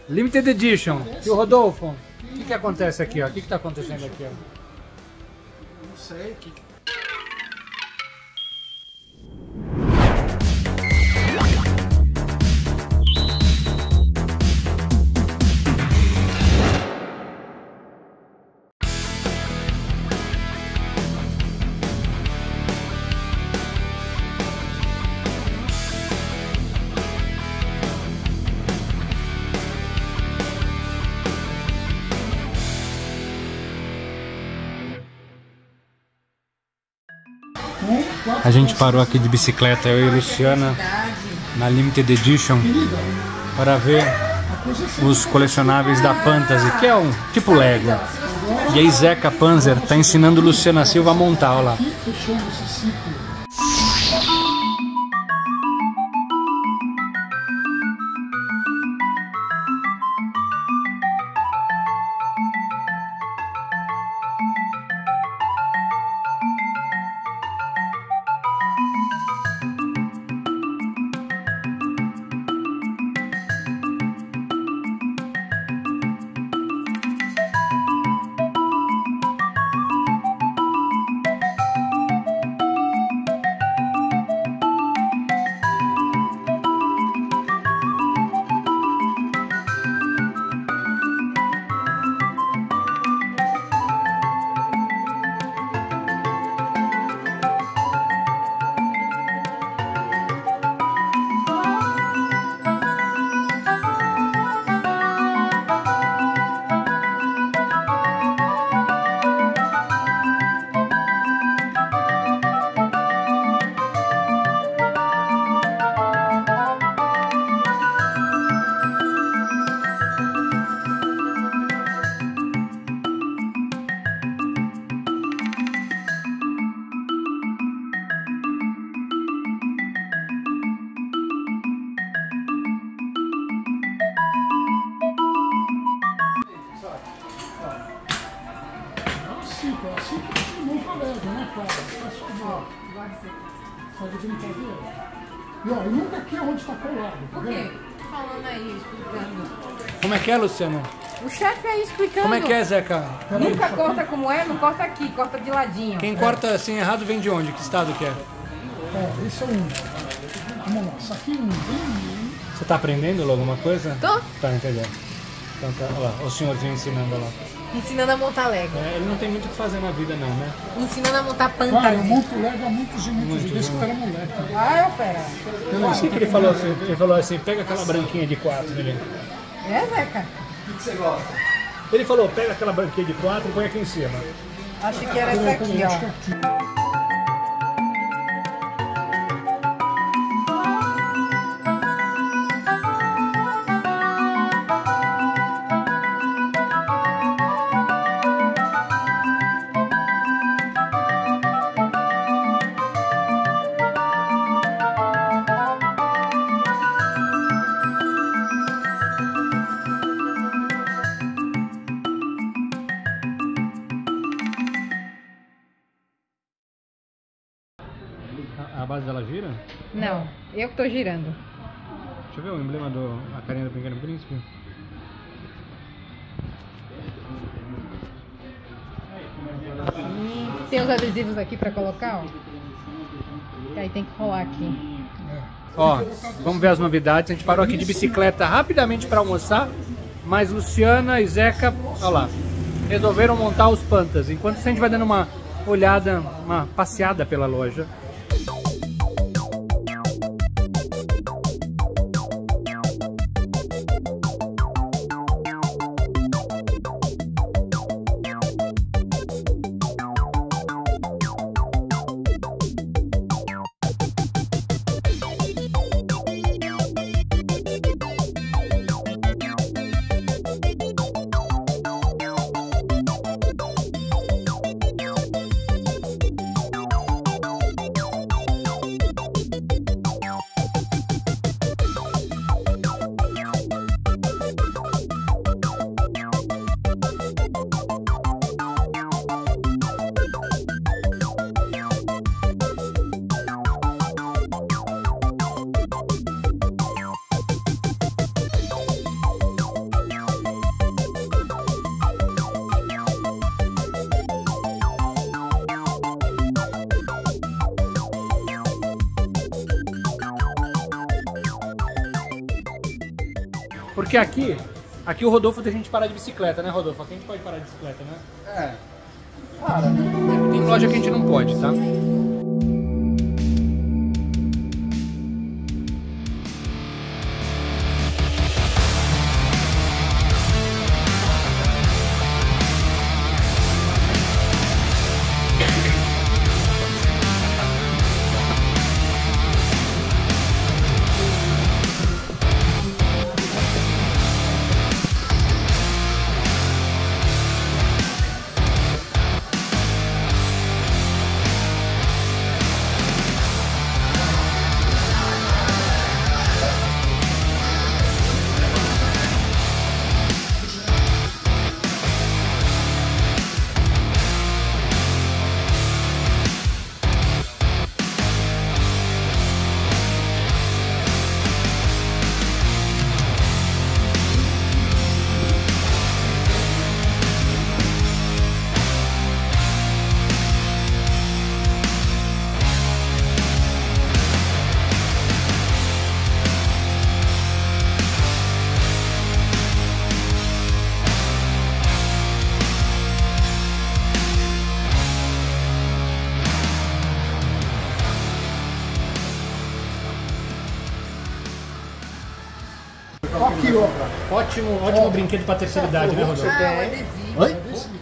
Limited Edition. E o Rodolfo, o que acontece aqui, ó? O que tá acontecendo aqui, ó? Não sei, que... A gente parou aqui de bicicleta, eu e a Luciana, na Limited Edition, para ver os colecionáveis da Fantasy, que é um tipo Lego. E aí Zeca Panzer tá ensinando Luciana Silva a montar, olha lá. Assim que não colega, né, cara? Faz favor. Só de brincadeira. E ó, nunca aqui é onde está colado. Por quê? Falando aí, explicando. Como é que é, Luciana? O chefe aí explicando. Como é que é, Zeca? Nunca corta como é, não corta aqui, corta de ladinho. Quem corta assim errado vem de onde? Que estado que é? Ó, esse é um... Vamos lá, isso aqui é um... Você tá aprendendo alguma coisa? Tô. Tá entendendo. Então tá, olha lá, o senhorzinho ensinando lá. Ensinando a montar Lego. É, ele não tem muito o que fazer na vida não, né? Ensinando a montar Cara, eu Fantasy. monto Lego há muitos e muitos dias desde que eu era moleque. Ah, é, fera. O que ele falou assim? Ele falou assim, pega aquela branquinha de 4, ele. É, Zeca? Ele falou, pega aquela branquinha de 4 e põe aqui em cima. Acho que era essa aqui, ó. A base dela gira? Não, eu que tô girando. Deixa eu ver o emblema do... a carinha do Pequeno Príncipe. Tem os adesivos aqui pra colocar, ó. E aí tem que rolar aqui. Ó, vamos ver as novidades. A gente parou aqui de bicicleta rapidamente para almoçar, mas Luciana e Zeca, olha lá, resolveram montar os Fantasy. Enquanto isso a gente vai dando uma olhada, uma passeada pela loja. Porque aqui o Rodolfo deixa a gente parar de bicicleta, né, Rodolfo? Aqui a gente pode parar de bicicleta, né? É. Para. Tem loja que a gente não pode, tá? Aqui, ó. Ótimo brinquedo pra terceira idade, né, Rodolfo? Oi?